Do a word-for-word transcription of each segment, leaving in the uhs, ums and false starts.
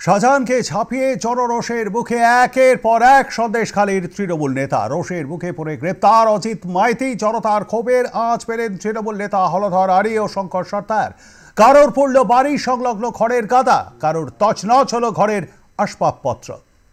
শাহজাহানকে ছাপিয়ে জনরোষের মুখে একের পর এক সন্দেশখালীর তৃণমূল নেতা। রোষের মুখে পড়ে গ্রেপ্তার অজিত মাইতি। জনতার ক্ষোভের আঁচ পেলেন তৃণমূল নেতা হলধর আরি ও শঙ্কর সর্দার। কারোর পড়ল বাড়ি সংলগ্ন খড়ের গাদা, কারোর তছনছ হলো ঘরের আসবাবপত্র।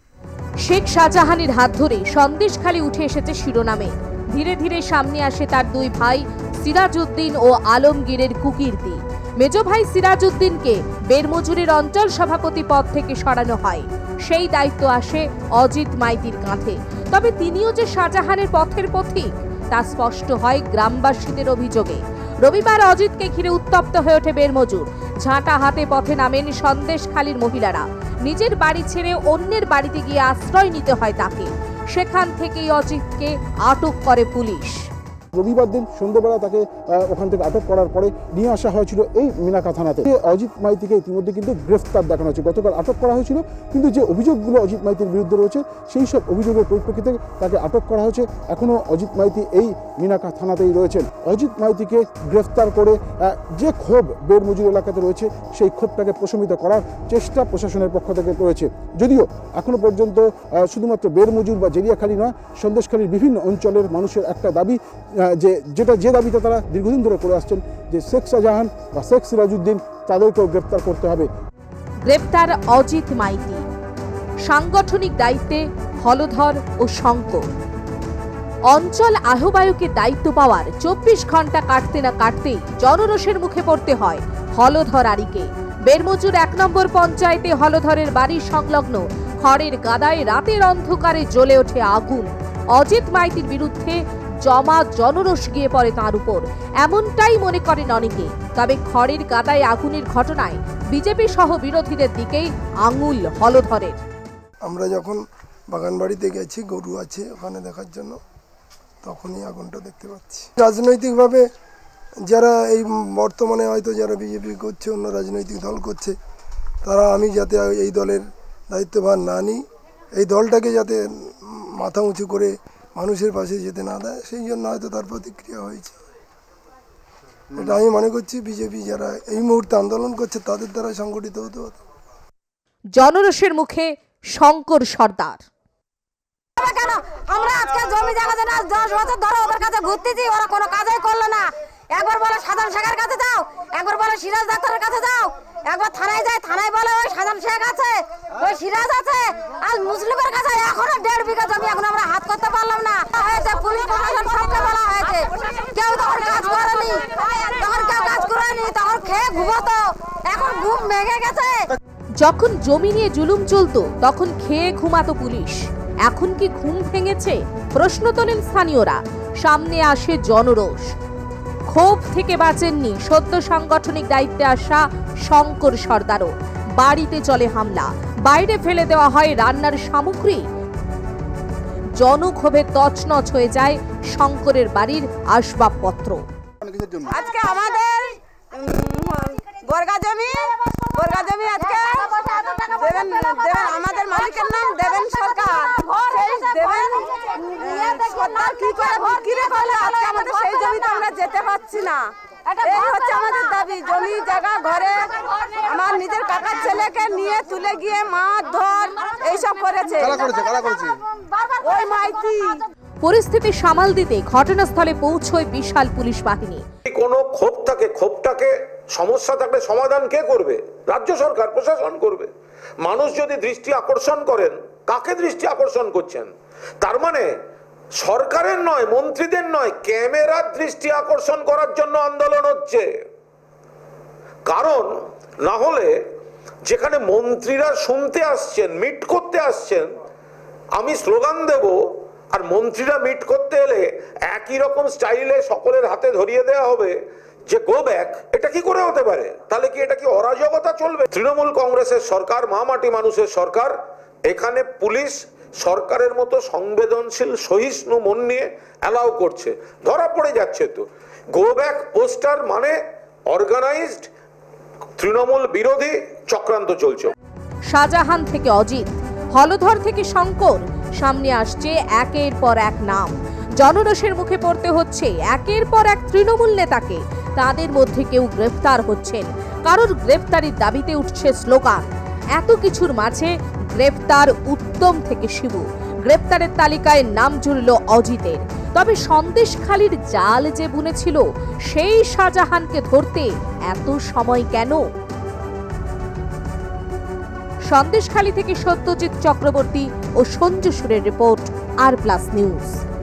শেখ শাহজাহানের হাত ধরে সন্দেশখালী উঠে এসেছে শিরোনামে। ধীরে ধীরে সামনে আসে তার দুই ভাই সিরাজউদ্দিন ও আলমগীরের কুকীর্তি। মেজ ভাই সিরাজউদ্দিনকে বেরমজুরের অঞ্চল সভাপতি পদ থেকে সরানো হয়। সেই দায়িত্ব আসে অজিত মাইতির কাঁধে। তবে তিনিও যে শাহজাহানের পথের পথিক তা স্পষ্ট হয় গ্রামবাসীদের অভিযোগে। রবিবার অজিতকে ঘিরে উত্তপ্ত হয়ে ওঠে বেরমজুর। ঝাঁটা হাতে পথে নামেন সন্দেশখালীর মহিলারা। নিজের বাড়ি ছেড়ে অন্যের বাড়িতে গিয়ে আশ্রয় নিতে হয় তাকে। সেখান থেকেই অজিতকে আটক করে পুলিশ। রবিবার দিন সন্ধ্যাবেলা তাকে ওখান থেকে আটক করার পরে নিয়ে আসা হয়েছিল এই মিনাকা থানাতে। অজিত মাইতিকে ইতিমধ্যে কিন্তু গ্রেফতার দেখানো হয়েছে। গতকাল আটক করা হয়েছিল, কিন্তু যে অভিযোগগুলো অজিত মাইতির বিরুদ্ধে রয়েছে সেই সব অভিযোগের পরিপ্রেক্ষিতে তাকে আটক করা হয়েছে। এখনও অজিত মাইতি এই মিনাকা থানাতেই রয়েছেন। অজিত মাইতিকে গ্রেফতার করে যে ক্ষোভ বেরমজুর এলাকাতে রয়েছে সেই ক্ষোভটাকে প্রশমিত করার চেষ্টা প্রশাসনের পক্ষ থেকে রয়েছে। যদিও এখনো পর্যন্ত শুধুমাত্র বেরমজুর বা জেরিয়াখালী নয়, সন্দেশখালীর বিভিন্ন অঞ্চলের মানুষের একটা দাবি, যে যেটা যে দাবিটা তারা দীর্ঘদিন ধরে করে আসছেন, যে শেখ শাহজাহান বা শেখ সিরাজউদ্দিন তাদেরকেও গ্রেপ্তার করতে হবে। গ্রেপ্তার অজিত মাইতি। সাংগঠনিক দায়িত্বে হলধর ও শঙ্কর। অঞ্চল আহ্বায়কের দায়িত্ব পাওয়ার চব্বিশ ঘন্টা কাটতে না কাটতেই জনরোষের মুখে পড়তে হয় হলধর আরিকে। বেরমজুর এক নম্বর পঞ্চায়েতে হলধরের বাড়ির সংলগ্ন খড়ের গাদায় রাতের অন্ধকারে জ্বলে ওঠে আগুন। অজিত মাইতির বিরুদ্ধে জমা জনরোষ গিয়ে পড়ে তাঁর উপর, এমনটাই মনে করেন অনেকে। তবে খড়ের গাদায় আগুনের ঘটনায় বিজেপি সহ বিরোধীদের দিকেই আঙুল হলধরের। আমরা যখন বাগান বাড়িতে গেছি, গরু আছে ওখানে দেখার জন্য, তখনই আগুনটা দেখতে পাচ্ছি। রাজনৈতিকভাবে যারা এই বর্তমানে হয়তো যারা বিজেপি করছে, অন্য রাজনৈতিক দল করছে, তারা আমি যাতে এই দলের দায়িত্বভার না নিই, এই দলটাকে যাতে মাথা উঁচু করে মানুষের পাশে যেতে না দেয়, সেই জন্য হয়তো তার প্রতিক্রিয়া হয়েছে। এটা আমি মনে করছি বিজেপি যারা এই মুহূর্তে আন্দোলন করছে তাদের দ্বারা সংগঠিত হতে হতো। জনরোষের মুখে শঙ্কর সর্দার। কেন আমরা আজকে জমি জায়গা না দশ বছর ধরে ওদের কাছে ঘুরতেছি, ওরা কোনো কাজই করলো না। একবার বলে সাধারণ শেখের কাছে যাও, একবার বলে সিরাজ ডাক্তারের কাছে যাও, একবার থানায় যায়, থানায় বলে ওই সাধারণ শেখ আছে, ওই সিরাজ আছে, আর মুসলিমের কাছে এখনো দেড় বিঘা জমি এখন আমরা হাত করতে পারলাম না। হয়েছে পুলিশ প্রশাসন সবকে বলা হয়েছে, কেউ তখন কাজ করেনি, তখন কেউ কাজ করেনি, তখন খেয়ে ঘুমোতো, এখন ঘুম ভেঙে গেছে। যখন জমি নিয়ে জুলুম চলতো তখন খেয়ে ঘুমাতো পুলিশ, এখন কি ঘুম ভেঙেছে? প্রশ্ন তোলেন স্থানীয়রা। সামনে আসে জনরোষ। ক্ষোভ থেকে বাঁচেননি সদ্য সাংগঠনিক দায়িত্বে আসা শঙ্কর সর্দারও। বাড়িতে চলে হামলা, বাইরে ফেলে দেওয়া হয় রান্নার সামগ্রী। জনক্ষোভে তছনছ হয়ে যায় শঙ্করের বাড়ির আসবাবপত্র। আজকে আমাদের বর্গা জমি বর্গা জমি আজকে দেবেন দেবেন আমাদের মালিকের নাম দেবেন সরকার। দেবেন সরকার কি করে বিক্রি করলে আজকে আমাদের সেই জমিতে আমরা যেতে পারছি না। এই হচ্ছে আমাদের দাবি। জমি জায়গা ঘরে আমার নিজের কাকার ছেলেকে নিয়ে তুলে গিয়ে মাছ ধর এইসব করেছে ওই মাইতি। পরিস্থিতি সামাল দিতে ঘটনাস্থলে পৌঁছয় বিশাল পুলিশ বাহিনী। কোনো ক্ষোভ থাকে, ক্ষোভটাকে সমস্যা থাকলে সমাধান কে করবে? রাজ্য সরকার, প্রশাসন করবে। মানুষ যদি দৃষ্টি আকর্ষণ করেন, কাকে দৃষ্টি আকর্ষণ করছেন? তার মানে সরকারের নয়, মন্ত্রীদের নয়, ক্যামেরার দৃষ্টি আকর্ষণ করার জন্য আন্দোলন হচ্ছে। কারণ না হলে যেখানে মন্ত্রীরা শুনতে আসছেন, মিট করতে আসছেন, আমি স্লোগান দেব, আর মন্ত্রীরা মিট করতে এলে একই রকম স্টাইলে সকলের হাতে ধরিয়ে দেওয়া হবে যে গো ব্যাক, এটা কি করে হতে পারে? তাহলে কি এটা কি অরাজকতা চলবে? তৃণমূল কংগ্রেসের সরকার, মা মাটি মানুষের সরকার, এখানে পুলিশ সরকারের মতো সংবেদনশীল সহিষ্ণু মন নিয়ে অ্যালাউ করছে, ধরা পড়ে যাচ্ছে। তো গো ব্যাক পোস্টার মানে অর্গানাইজড তৃণমূল বিরোধী চক্রান্ত চলছে। শাহজাহান থেকে অজিত, হলধর থেকে শঙ্কর, সামনে আসছে একের পর এক নাম। জনরোষের মুখে পড়তে হচ্ছে একের পর এক তৃণমূল নেতাকে। তাদের মধ্যে কেউ গ্রেফতার হচ্ছেন, কারোর গ্রেফতারির দাবিতে উঠছে স্লোগান। এত কিছুর মাঝে গ্রেফতার উত্তম থেকে শিবু। গ্রেফতারের তালিকায় নাম জুড়ল অজিতের। তবে সন্দেশখালির জাল যে বুনেছিল সেই শাহজাহানকে ধরতে এত সময় কেন? সন্দেশখালি থেকে সত্যজিৎ চক্রবর্তী ও সঞ্জু সুরের রিপোর্ট, আর প্লাস নিউজ।